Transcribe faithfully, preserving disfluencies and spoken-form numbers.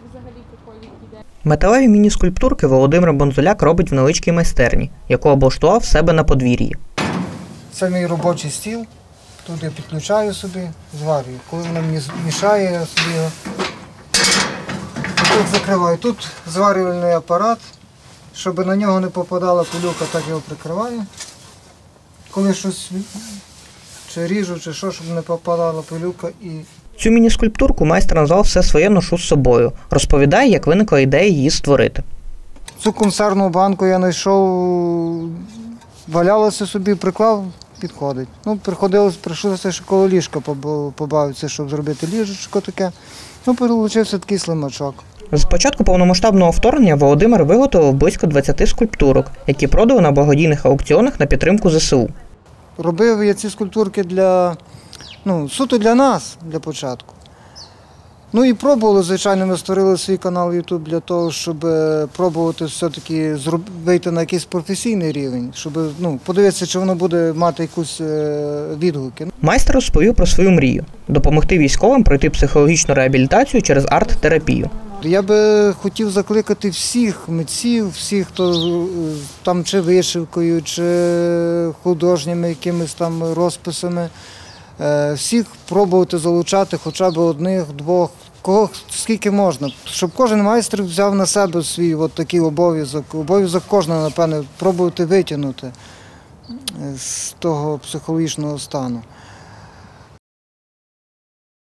Металеві міні-скульптурки Володимир Бонзуляк робить в невеличкій майстерні, яку облаштував в себе на подвір'ї. Це мій робочий стіл. Тут я підключаю собі, зварюю. Коли воно мені мішає, я собі його тут закриваю. Тут зварювальний апарат. Щоб на нього не попадала пилюка, так його прикриваю. Коли щось чи ріжу, чи що, щоб не попадала пилюка. І... Цю міні-скульптурку майстер назвав «Все своє ношу з собою». Розповідає, як виникла ідея її створити. Цю консервну банку я знайшов, валялося собі, приклав, підходить. Ну, приходилось, прийшлося ще коло ліжка побавитися, щоб зробити ліжечко таке. Ну, вийшов такий слимачок. З початку повномасштабного вторгнення Володимир виготовив близько двадцяти скульптурок, які продали на благодійних аукціонах на підтримку зе се у. Робив я ці скульптурки для, ну, суто для нас, для початку. Ну і пробували, звичайно, ми створили свій канал ютуб для того, щоб пробувати все-таки вийти на якийсь професійний рівень, щоб, ну, подивитися, чи воно буде мати якусь відгуки. Майстер розповів про свою мрію – допомогти військовим пройти психологічну реабілітацію через арт-терапію. Я би хотів закликати всіх митців, всіх, хто там чи вишивкою, чи художніми якимись там розписами, всіх пробувати залучати хоча б одних, двох, кого скільки можна, щоб кожен майстер взяв на себе свій от такий обов'язок, обов'язок кожного, напевне, пробувати витягнути з того психологічного стану.